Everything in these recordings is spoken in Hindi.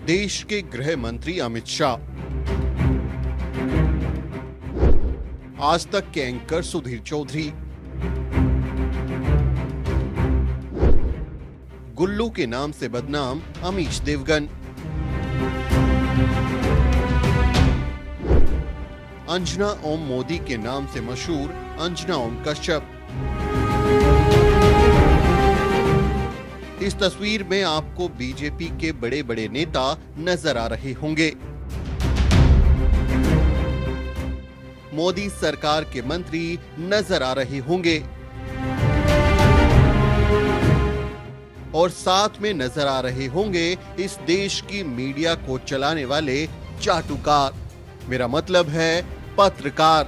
देश के गृह मंत्री अमित शाह, आज तक के एंकर सुधीर चौधरी, गुल्लू के नाम से बदनाम अमीश देवगन, अंजना ओम मोदी के नाम से मशहूर अंजना ओम कश्यप। इस तस्वीर में आपको बीजेपी के बड़े बड़े नेता नजर आ रहे होंगे। मोदी सरकार के मंत्री नजर आ रहे होंगे और साथ में नजर आ रहे होंगे इस देश की मीडिया को चलाने वाले चाटुकार, मेरा मतलब है पत्रकार।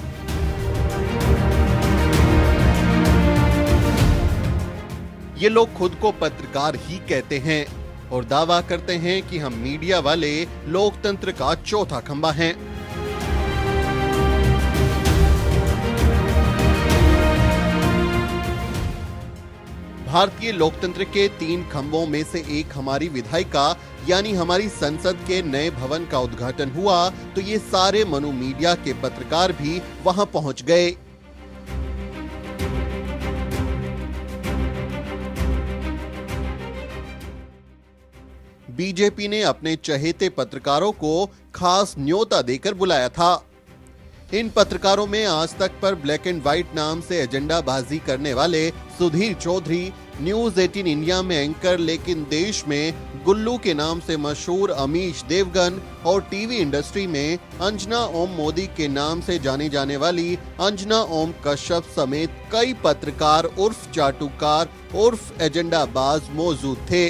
ये लोग खुद को पत्रकार ही कहते हैं और दावा करते हैं कि हम मीडिया वाले लोकतंत्र का चौथा खंभा हैं। भारतीय लोकतंत्र के 3 खंभों में से एक हमारी विधायिका यानी हमारी संसद के नए भवन का उद्घाटन हुआ तो ये सारे मनु मीडिया के पत्रकार भी वहां पहुंच गए। बीजेपी ने अपने चहेते पत्रकारों को खास न्योता देकर बुलाया था। इन पत्रकारों में आज तक पर ब्लैक एंड व्हाइट नाम से एजेंडाबाजी करने वाले सुधीर चौधरी, न्यूज 18 इंडिया में एंकर लेकिन देश में गुल्लू के नाम से मशहूर अमीश देवगन और टीवी इंडस्ट्री में अंजना ओम मोदी के नाम से जानी जाने वाली अंजना ओम कश्यप समेत कई पत्रकार उर्फ चाटुकार उर्फ एजेंडाबाज मौजूद थे।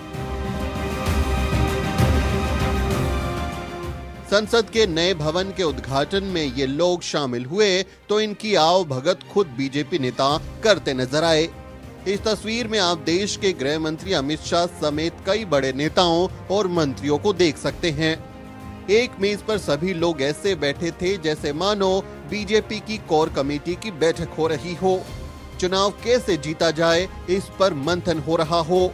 संसद के नए भवन के उद्घाटन में ये लोग शामिल हुए तो इनकी आओ भगत खुद बीजेपी नेता करते नजर आए। इस तस्वीर में आप देश के गृह मंत्री अमित शाह समेत कई बड़े नेताओं और मंत्रियों को देख सकते हैं। एक मेज पर सभी लोग ऐसे बैठे थे जैसे मानो बीजेपी की कोर कमेटी की बैठक हो रही हो। चुनाव कैसे जीता जाए इस पर मंथन हो रहा हो।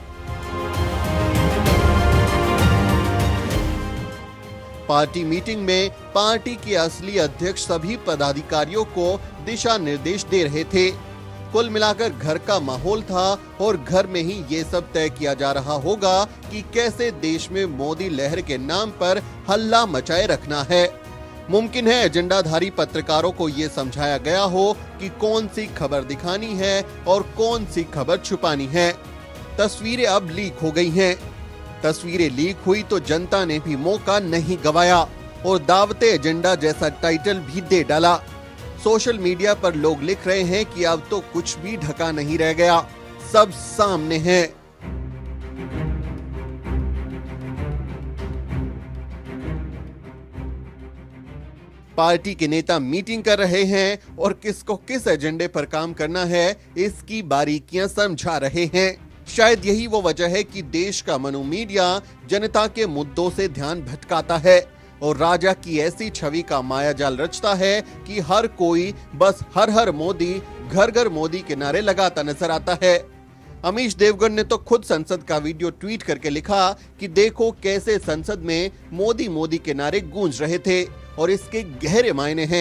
पार्टी मीटिंग में पार्टी के असली अध्यक्ष सभी पदाधिकारियों को दिशा निर्देश दे रहे थे। कुल मिलाकर घर का माहौल था और घर में ही ये सब तय किया जा रहा होगा कि कैसे देश में मोदी लहर के नाम पर हल्ला मचाए रखना है। मुमकिन है एजेंडाधारी पत्रकारों को ये समझाया गया हो कि कौन सी खबर दिखानी है और कौन सी खबर छुपानी है। तस्वीरें अब लीक हो गई हैं। तस्वीरें लीक हुई तो जनता ने भी मौका नहीं गवाया और दावते एजेंडा जैसा टाइटल भी दे डाला। सोशल मीडिया पर लोग लिख रहे हैं कि अब तो कुछ भी ढका नहीं रह गया, सब सामने है। पार्टी के नेता मीटिंग कर रहे हैं और किसको किस एजेंडे पर काम करना है इसकी बारीकियां समझा रहे हैं। शायद यही वो वजह है कि देश का मनु मीडिया जनता के मुद्दों से ध्यान भटकाता है और राजा की ऐसी छवि का मायाजाल रचता है कि हर कोई बस हर हर मोदी, घर घर मोदी के नारे लगाता नजर आता है। अमीश देवगन ने तो खुद संसद का वीडियो ट्वीट करके लिखा कि देखो कैसे संसद में मोदी मोदी के नारे गूंज रहे थे और इसके गहरे मायने हैं।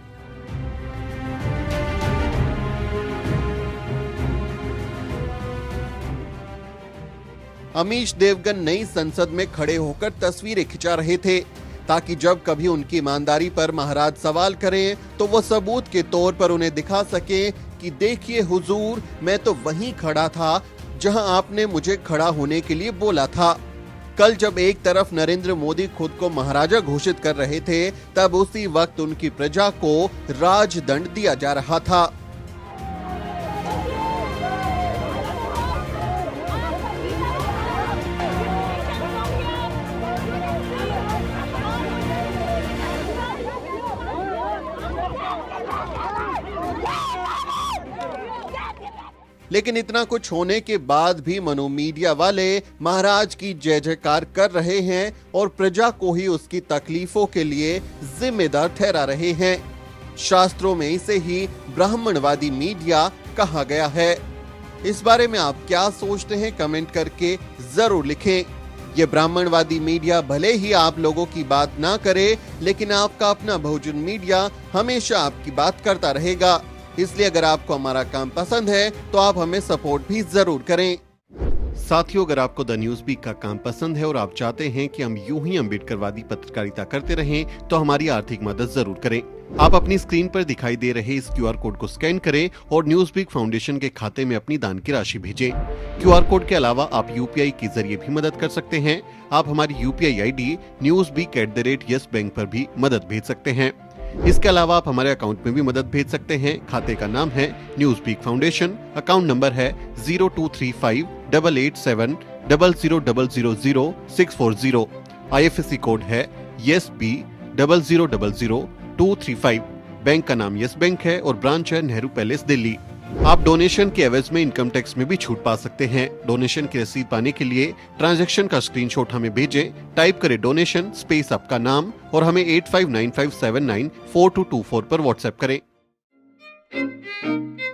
अमीश देवगन नई संसद में खड़े होकर तस्वीरें खिंचा रहे थे ताकि जब कभी उनकी ईमानदारी पर महाराज सवाल करें तो वो सबूत के तौर पर उन्हें दिखा सके कि देखिए हुजूर, मैं तो वहीं खड़ा था जहां आपने मुझे खड़ा होने के लिए बोला था। कल जब एक तरफ नरेंद्र मोदी खुद को महाराजा घोषित कर रहे थे तब उसी वक्त उनकी प्रजा को राजदंड दिया जा रहा था। लेकिन इतना कुछ होने के बाद भी मनु मीडिया वाले महाराज की जय जयकार कर रहे हैं और प्रजा को ही उसकी तकलीफों के लिए जिम्मेदार ठहरा रहे हैं। शास्त्रों में इसे ही ब्राह्मणवादी मीडिया कहा गया है। इस बारे में आप क्या सोचते हैं कमेंट करके जरूर लिखें। ये ब्राह्मणवादी मीडिया भले ही आप लोगों की बात ना करे, लेकिन आपका अपना बहुजन मीडिया हमेशा आपकी बात करता रहेगा। इसलिए अगर आपको हमारा काम पसंद है तो आप हमें सपोर्ट भी जरूर करें। साथियों, अगर आपको द न्यूज वीक का काम पसंद है और आप चाहते हैं कि हम यूं ही अम्बेडकरवादी पत्रकारिता करते रहें, तो हमारी आर्थिक मदद जरूर करें। आप अपनी स्क्रीन पर दिखाई दे रहे इस QR कोड को स्कैन करें और न्यूज वीक फाउंडेशन के खाते में अपनी दान की राशि भेजें। QR कोड के अलावा आप UPI के जरिए भी मदद कर सकते हैं। आप हमारी UPI ID newsweek@YesBank पर भी मदद भेज सकते हैं। इसके अलावा आप हमारे अकाउंट में भी मदद भेज सकते हैं। खाते का नाम है news week foundation, account number है 02358800000640। IFSC कोड है YesB000235। बैंक का नाम यस बैंक है और ब्रांच है नेहरू पैलेस, दिल्ली। आप डोनेशन के एवज में इनकम टैक्स में भी छूट पा सकते हैं। डोनेशन की रसीद पाने के लिए ट्रांजैक्शन का स्क्रीनशॉट हमें भेजें। टाइप करें डोनेशन स्पेस आपका नाम और हमें 8595794224 पर व्हाट्सएप करें।